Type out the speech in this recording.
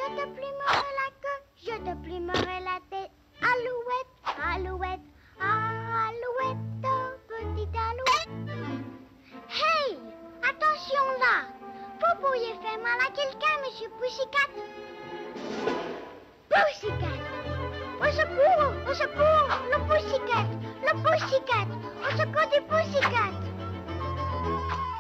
Je te plumerai la queue, je te plumerai la tête. Alouette, alouette, alouette, petite alouette. Hey, attention là. Vous pourriez faire mal à quelqu'un, monsieur Pussycat. Pussycat. Au secours, le Pussycat, au secours du Pussycat.